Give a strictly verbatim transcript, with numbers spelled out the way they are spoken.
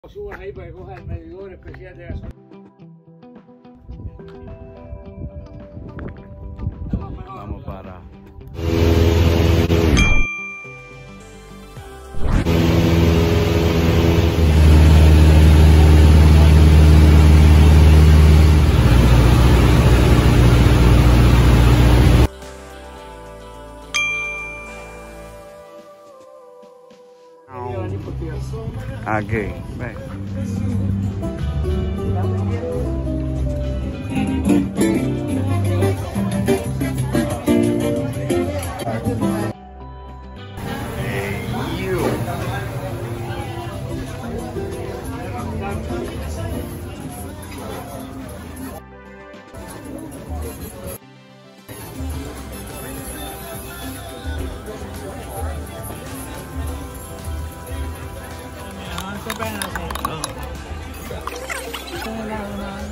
Subas ahí para que cojas el medidor especial de gasolina. Vamos para... Aquí, ven. Qué pena, sí.